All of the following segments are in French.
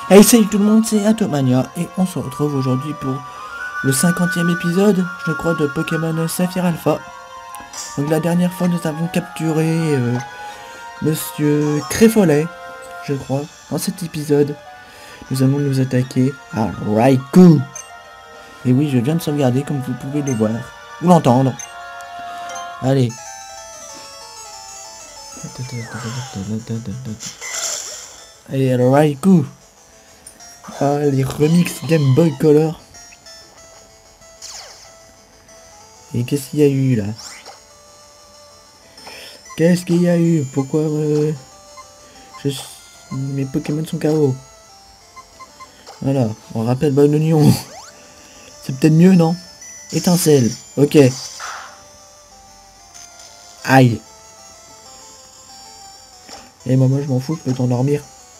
Hey salut tout le monde, c'est Atomania et on se retrouve aujourd'hui pour le 50e épisode, je crois, de Pokémon Saphir Alpha. Donc la dernière fois nous avons capturé Monsieur Créfolet, je crois. Dans cet épisode, nous allons nous attaquer à Raikou. Et oui, je viens de sauvegarder comme vous pouvez le voir, ou l'entendre. Allez. Allez, alors Raikou. Ah, les remix Game Boy Color. Et qu'est-ce qu'il y a eu là? Qu'est-ce qu'il y a eu? Pourquoi mes Pokémon sont KO? Voilà, on rappelle Bonne Oignon. C'est peut-être mieux, non? Étincelle, ok. Aïe. Et moi je m'en fous, je peux t'endormir.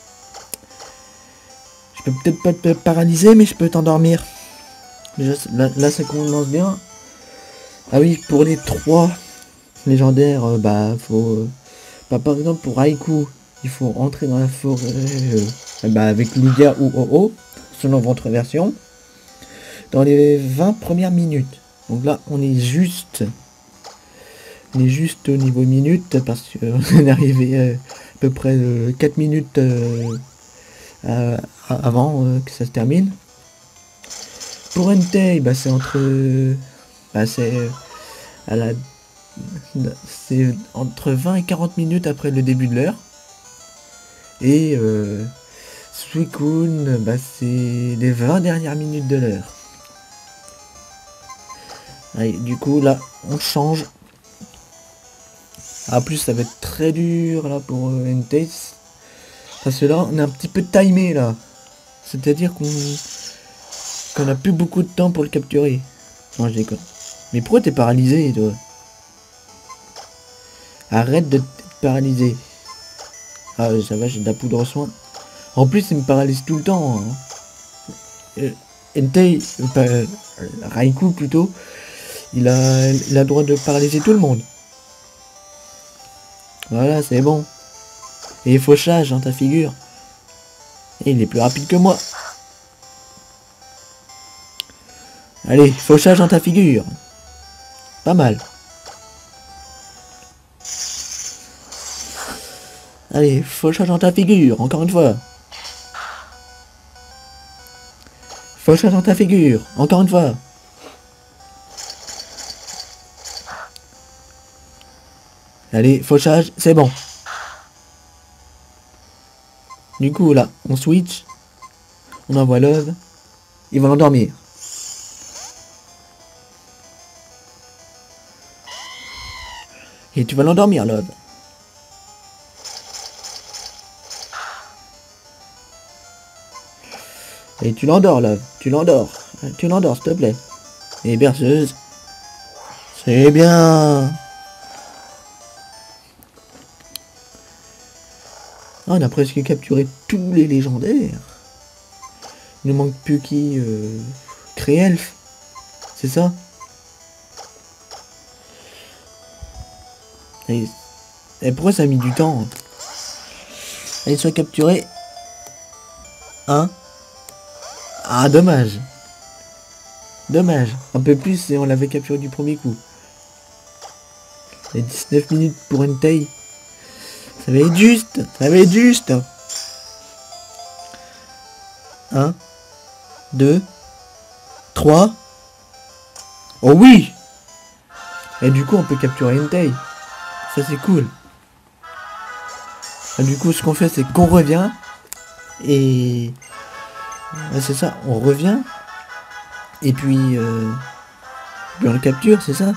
Je peux peut-être pas te paralyser, mais je peux t'endormir. Déjà, là ça commence bien. Ah oui, pour les 3 légendaires, bah faut... par exemple pour Raikou, il faut entrer dans la forêt avec Lugia ou Oh-Oh, selon votre version, dans les 20 premières minutes. Donc là, on est juste au niveau minutes, parce qu'on est arrivé à peu près 4 minutes avant que ça se termine. Pour Entei, bah c'est entre... c'est entre 20 et 40 minutes après le début de l'heure. Et Suicune, bah c'est les 20 dernières minutes de l'heure. Du coup là on change. En plus ça va être très dur là pour Entei. Parce que là on est un petit peu timé là. C'est-à-dire qu'on a plus beaucoup de temps pour le capturer. Non, je déconne. Mais pourquoi t'es paralysé toi? Arrête de te paralyser. Ah ça va, j'ai de la poudre au soin. En plus il me paralyse tout le temps. Hein. Entei, Raikou plutôt, il a le droit de paralyser tout le monde. Voilà, c'est bon. Et fauchage dans ta figure. Et il est plus rapide que moi. Allez, fauchage dans ta figure. Pas mal. Allez, fauchage dans ta figure, encore une fois. Fauchage dans ta figure, encore une fois. Allez, fauchage, c'est bon. Du coup, là, on switch. On envoie Love. Il va l'endormir. Et tu vas l'endormir, Love. Et tu l'endors, Love. Tu l'endors. Tu l'endors, s'il te plaît. Et berceuse. C'est bien. Ah, on a presque capturé tous les légendaires. Il ne manque plus qui Créelf. C'est ça? Et pourquoi ça a mis du temps? Allez, soit capturé. Hein? Ah, dommage. Dommage. Un peu plus et on l'avait capturé du premier coup. Et 19 minutes pour Entei. Ça va être juste. Ça va être juste. 1, 2, 3. Oh oui! Et du coup, on peut capturer Entei. Ça, c'est cool. Et du coup, ce qu'on fait, c'est qu'on revient. Et... c'est ça, on revient. Et puis on le capture, c'est ça.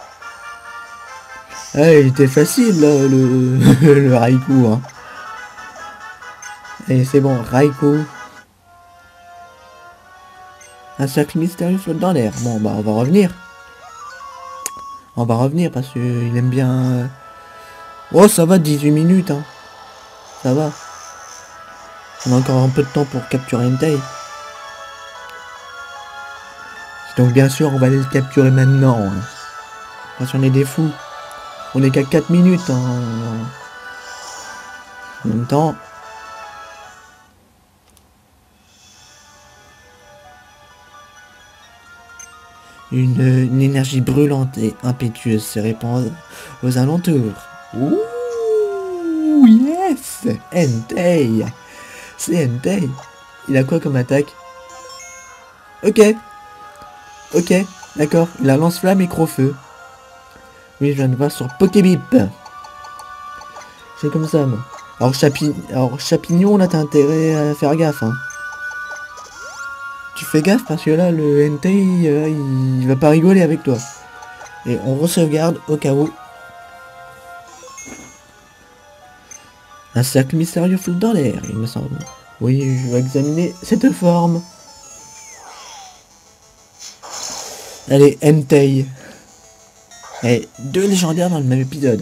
Ah, il était facile là, le Raikou. Hein. Et c'est bon, Raikou. Un cercle mystérieux flotte dans l'air. Bon, bah on va revenir. On va revenir parce qu'il aime bien... Oh, ça va, 18 minutes. Hein. Ça va. On a encore un peu de temps pour capturer Entei. Donc bien sûr, on va aller le capturer maintenant. Hein. Parce qu'on est des fous. On est qu'à 4 minutes. Hein. En même temps... Une énergie brûlante et impétueuse se répand aux alentours. Ouh, yes! Entei! C'est Entei! Il a quoi comme attaque? Ok! Ok, d'accord. Il a lance-flamme et gros-feu. Oui, je viens de voir sur Pokébip. C'est comme ça, moi. Alors, Chapignon, là, t'as intérêt à faire gaffe, hein. Tu fais gaffe parce que là, le Entei, il va pas rigoler avec toi. Et on re-sauvegarde au cas où. Un cercle mystérieux flotte dans l'air, il me semble. Oui, je vais examiner cette forme. Allez, Entei. Et 2 légendaires dans le même épisode.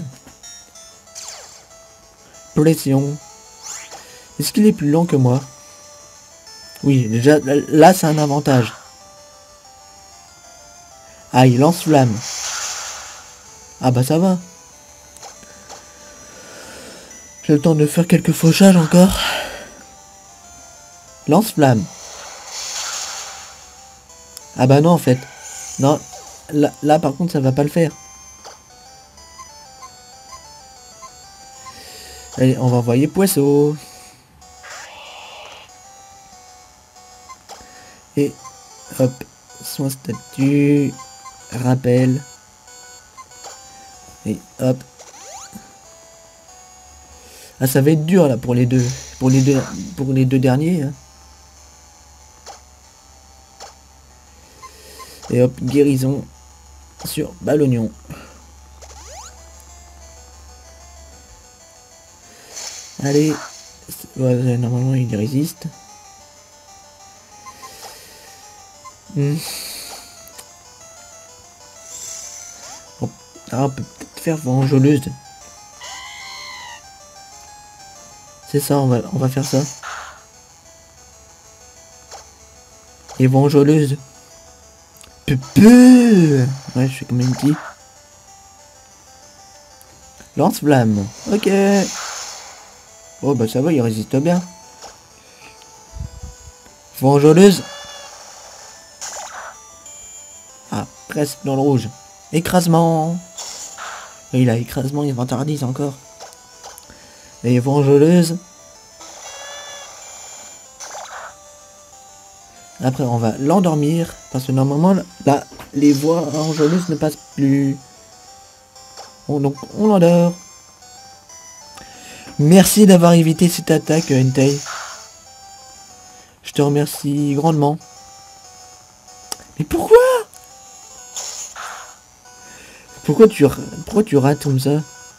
Pression. Est-ce qu'il est plus lent que moi? Oui, déjà, là, c'est un avantage. Ah, il lance flamme. Ah bah ça va. J'ai le temps de faire quelques fauchages encore. Lance flamme. Ah bah non, en fait. Non, là par contre, ça va pas le faire. Allez, on va envoyer Poisson. Et hop, son statut, rappel. Et hop. Ah, ça va être dur là pour les deux. Pour les deux derniers. Hein. Et hop, guérison sur Ballonnion. Allez. Ouais, normalement il résiste. Bon, on peut peut-être faire vengeuse. C'est ça, on va faire ça. Et vengeuse. Peu. Ouais, je fais quand même petit. Lance-flamme. Ok. Oh bah ça va, il résiste bien. Vengeuse. Ah, presque dans le rouge. Écrasement. Et il a écrasement, il vantardise encore. Et vengeuse. Après on va l'endormir. Parce que normalement là les voix vengeleuses ne passent plus. Donc on l'endort. Merci d'avoir évité cette attaque, Entei. Je te remercie grandement. Mais pourquoi? Pourquoi tu rates comme ça?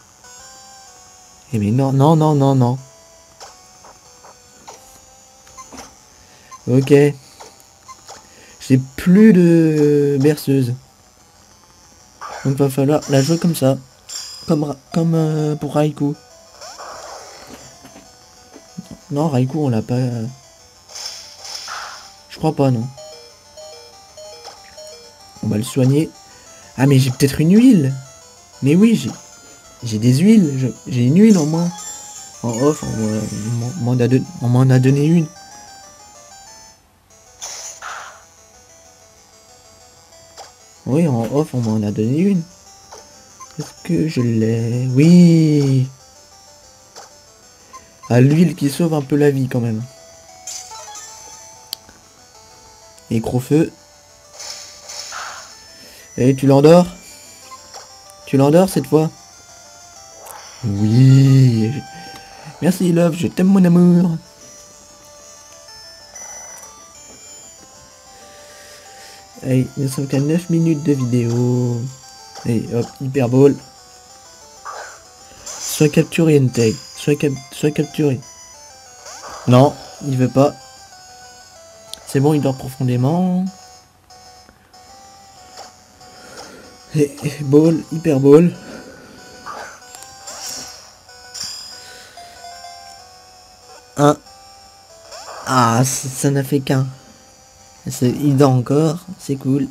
Eh mais non, non, non, non, non. Ok. J'ai plus de berceuse. Donc va falloir la jouer comme ça. Comme pour Raikou. Non, Raikou on l'a pas... Je crois pas, non. On va le soigner. Ah mais j'ai peut-être une huile. Mais oui, j'ai des huiles. J'ai une huile en moins. En off, on m'en a donné une. Oui, en off, on m'en a donné une. Est-ce que je l'ai? Oui. Ah, l'huile qui sauve un peu la vie quand même. Et gros feu. Et tu l'endors? Tu l'endors cette fois? Oui. Merci Love, je t'aime mon amour. Allez, nous sommes qu'à 9 minutes de vidéo. Allez, hop, hyperball. Sois capturé, Entei. Sois capturé. Non, il veut pas. C'est bon, il dort profondément. Et ball, hyperball. Un. Ah, ça n'a fait qu'un. Il dort encore, c'est cool.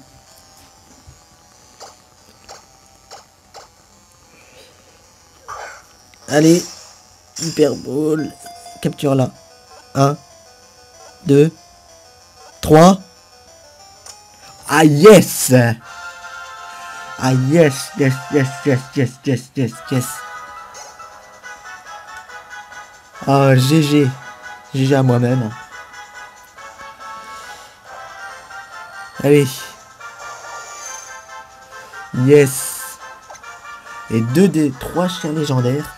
Allez, hyperball, capture là. 1, 2, 3. Ah yes. Ah yes, yes, yes, yes, yes, yes, yes, yes. Ah GG. GG à moi-même. Allez. Yes. Et 2 des 3 chiens légendaires.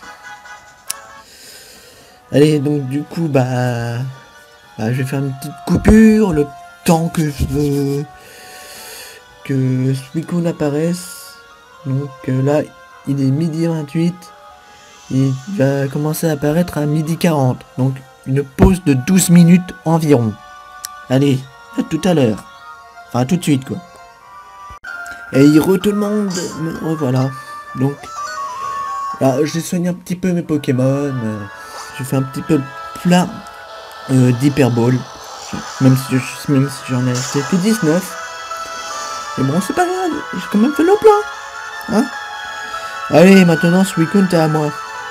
Allez, donc du coup, je vais faire une petite coupure, le temps que je veux que Suicune apparaisse. Donc là, il est midi 28. Il va commencer à apparaître à midi 40. Donc une pause de 12 minutes environ. Allez, à tout à l'heure. Enfin, à tout de suite, quoi. Et tout le monde, me revoilà. Donc, là, j'ai soigné un petit peu mes Pokémon. J'ai fait un petit peu plein d'Hyperball. Même si j'en ai acheté que 19. Mais bon, c'est pas grave, j'ai quand même fait le plein. Hein? Allez, maintenant, Suicune, t'es à moi.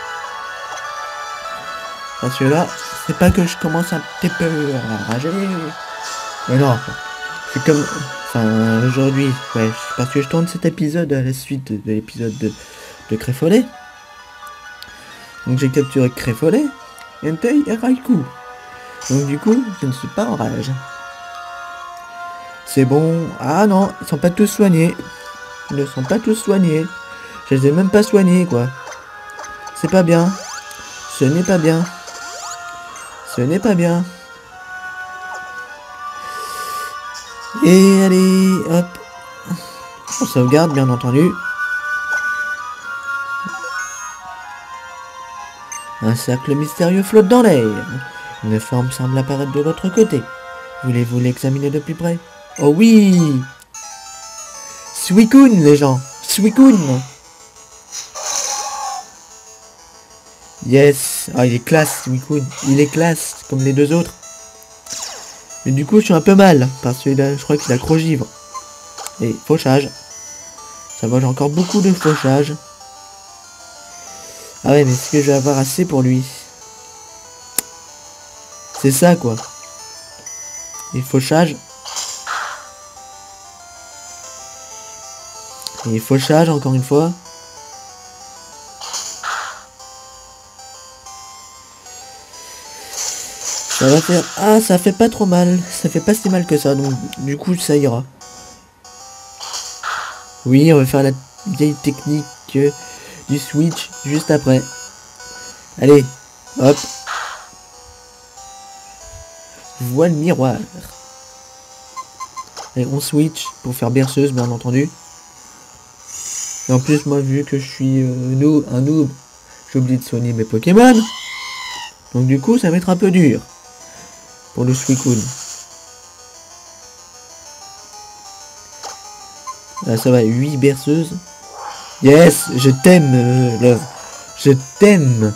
Parce que là, c'est pas que je commence un petit peu à rager. Mais non, c'est comme... Enfin, aujourd'hui, ouais, parce que je tourne cet épisode à la suite de l'épisode de Créfollet. Donc j'ai capturé Créfollet, Entei et Raikou. Donc du coup, je ne suis pas en rage. C'est bon. Ah non, ils sont pas tous soignés. Ils ne sont pas tous soignés. Je les ai même pas soignés, quoi. C'est pas bien. Ce n'est pas bien. Ce n'est pas bien. Et allez, hop. On sauvegarde, bien entendu. Un cercle mystérieux flotte dans l'air. Une forme semble apparaître de l'autre côté. Voulez-vous l'examiner de plus près? Oh oui! Suicune, les gens! Suicune! Yes! Ah, il est classe, Suicune. Il est classe, comme les deux autres. Mais du coup, je suis un peu mal, parce que là, je crois qu'il a gros-givre. Et fauchage. Ça va, j'ai encore beaucoup de fauchage. Ah ouais, mais est-ce que je vais avoir assez pour lui? C'est ça, quoi. Et fauchage. Et fauchage, encore une fois. Ça va faire... Ah, ça fait pas trop mal. Ça fait pas si mal que ça, donc du coup, ça ira. Oui, on va faire la vieille technique du switch juste après. Allez, hop. Voile miroir. Et on switch pour faire berceuse, bien entendu. Et en plus, moi, vu que je suis un noob, j'ai oublié de soigner mes Pokémon. Donc du coup, ça va être un peu dur pour le Suicune. Là, ça va, 8 berceuses. Yes, je t'aime, Love. Je t'aime.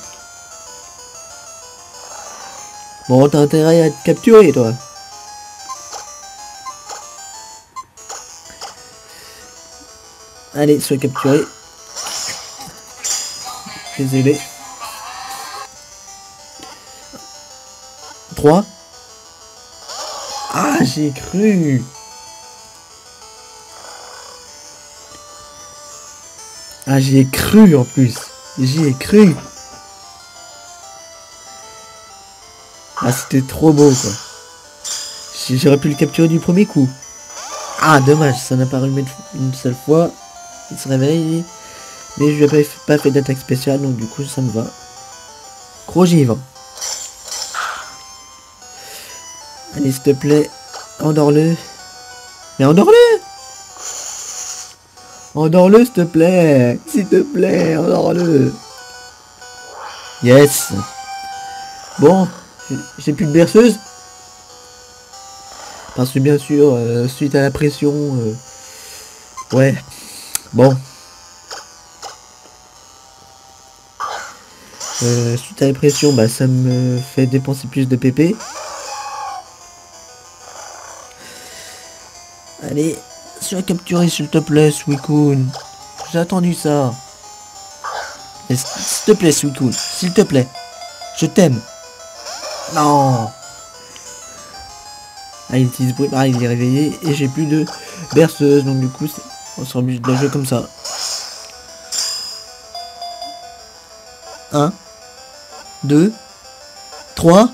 Bon, t'as intérêt à te capturer, toi. Allez, sois capturé. Désolé. 3. Ah, j'y ai cru. Ah, j'y ai cru en plus. J'y ai cru. Ah, c'était trop beau, quoi. J'aurais pu le capturer du premier coup. Ah, dommage, ça n'a pas remis une seule fois. Il se réveille. Mais je lui ai pas fait d'attaque spéciale, donc du coup, ça me va. Gros givre. Allez, s'il te plaît, endors-le. Mais endors-le! Endors-le, s'il te plaît. S'il te plaît, endors-le. Yes. Bon, j'ai plus de berceuse. Parce que bien sûr, suite à la pression... ouais. Bon. Suite à la pression, bah ça me fait dépenser plus de PP. Allez, sois capturé s'il te plaît, Suicune. J'ai attendu ça. S'il te plaît, Suicune, s'il te plaît. Je t'aime. Non. Ah, il utilise bruit. Ah, il est réveillé et j'ai plus de berceuse, donc du coup, on sera obligé de la jouer comme ça. 1, 2, 3.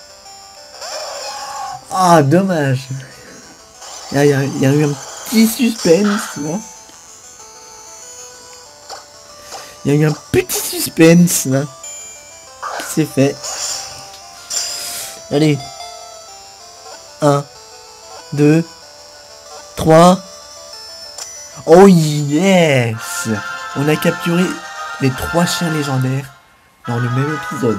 Ah, dommage. Il y a eu un petit suspense, là. Il y a eu un petit suspense, là. Qui s'est fait. Allez. 1, 2, 3. Oh yes! On a capturé les 3 chiens légendaires dans le même épisode.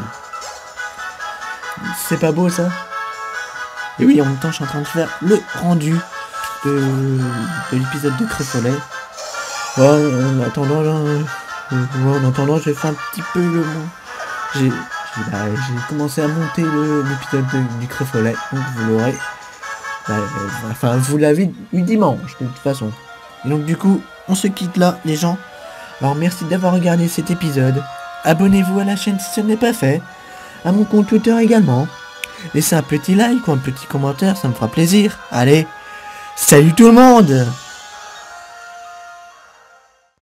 C'est pas beau ça? Et oui, en même temps, je suis en train de faire le rendu de l'épisode de Creux-Follet. Ouais, en attendant, j'ai fait un petit peu le... J'ai commencé à monter l'épisode du Creux-Follet, donc vous l'aurez... enfin, vous l'avez eu dimanche, de toute façon. Et donc, du coup, on se quitte là, les gens. Alors, merci d'avoir regardé cet épisode. Abonnez-vous à la chaîne si ce n'est pas fait. À mon compte Twitter également. Laissez un petit like ou un petit commentaire, ça me fera plaisir. Allez, salut tout le monde!